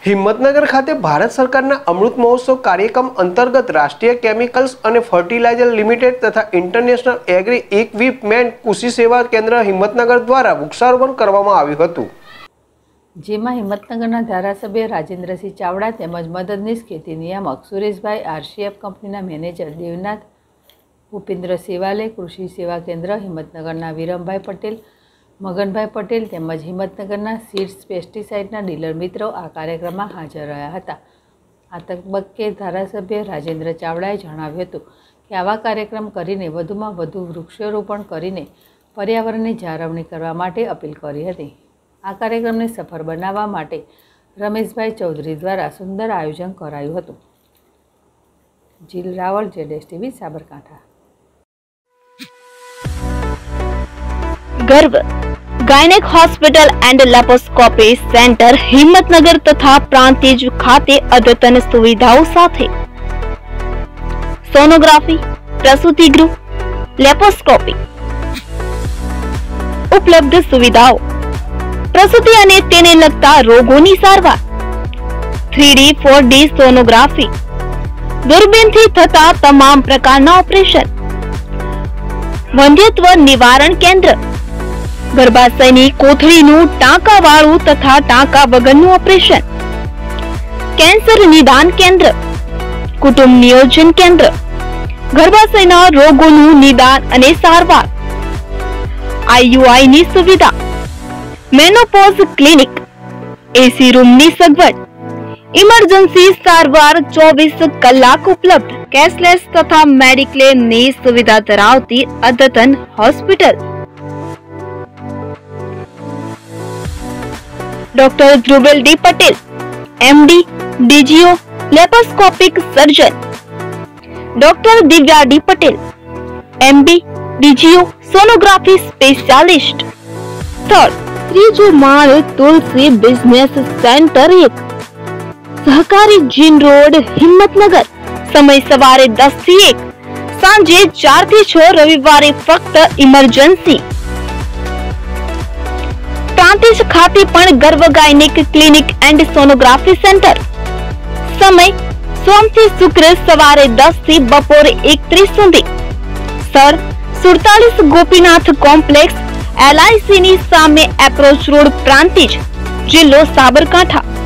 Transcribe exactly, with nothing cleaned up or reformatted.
હિંમતનગર ખાતે ભારત સરકારના અમૃત મહોત્સવ કાર્યક્રમ અંતર્ગત રાષ્ટ્રીય કેમિકલ્સ અને ફર્ટિલાઇઝર લિમિટેડ તથા ઇન્ટરનેશનલ એગ્રી ઇક્વિપમેન્ટ કૃષિ સેવા કેન્દ્ર હિંમતનગર દ્વારા વૃક્ષારોપણ કરવામાં આવ્યું હતું, જેમાં હિંમતનગરના ધારાસભ્ય રાજેન્દ્રસિંહ ચાવડા તેમજ મદદનીશ ખેતી નિયામક સુરેશભાઈ, આરસીએફ કંપનીના મેનેજર દેવનાથ, ભૂપેન્દ્ર સેવાલે, કૃષિ સેવા કેન્દ્ર હિંમતનગરના વિરમભાઈ પટેલ, મગનભાઈ પટેલ તેમજ હિંમતનગરના સીડ્સ પેસ્ટિસાઇડના ડીલર મિત્રો આ કાર્યક્રમમાં હાજર રહ્યા હતા। આ તબક્કે ધારાસભ્ય રાજેન્દ્ર ચાવડાએ જણાવ્યું હતું કે આવા કાર્યક્રમ કરીને વધુમાં વધુ વૃક્ષારોપણ કરીને પર્યાવરણની જાળવણી કરવા માટે અપીલ કરી હતી। આ કાર્યક્રમને સફળ બનાવવા માટે રમેશભાઈ ચૌધરી દ્વારા સુંદર આયોજન કરાયું હતું। જીલ રાવલ, જેડેશ TV, Sabarkantha. Garv gynaec hospital and laparoscopy centre Himmatnagar तथा प्रांतिज खाते अद्यतन सुविधाओं साथे सोनोग्राफी, प्रसूति गृह, लेप्रोस्कोपी उपलब्ध सुविधाओं, प्रसूति अने तेने लगता रोगोनी सारवार, three D four D sonography, दूरबीन थी थता तमाम प्रकारना ऑपरेशन, वंध्यत्व निवारण केंद्र, गर्भाशयनी कोथळीनुं टांकावाळुं तथा टांका वगरनुं ऑपरेशन, कैंसर निदान केंद्र, कुटुंब नियोजन केंद्र, गर्भाशयना रोगोनुं निदान अने सारवार, आईयूआई नी सुविधा, मेनोपॉज क्लिनिक, एसी रूम नी सगवड, इमरजन्सी सारवार चौबीस कलाक उपलब्ध, कैशलेस तथा मेडिक्लेम नी सुविधा धरावती अद्यतन hospital. Doctor Dhruvel D Patel, MD, DGO, laparoscopic surgeon, doctor Divya D Patel, MD, DGO, sonography specialist. Third, त्रीजो माल तुलसी बिजनेस सेंटर एक, सहकारी जीन रोड, हिम्मतनगर। समय सवारे दस थी एक, सांजे चार थी छ, रविवारे फक्त इमरजन्सी। प्रांतिज खाते पण Garv gynaec clinic and sonography centre. समय सोम थी शुक्र सवारे दस थी बपोरे एक त्रीस सुधी। सर सुड़तालीस गोपीनाथ कॉम्प्लेक्स, एलआईसी नी सामे एप्रोच रोड, प्रांतिज, जिल्लो साबरकांठा।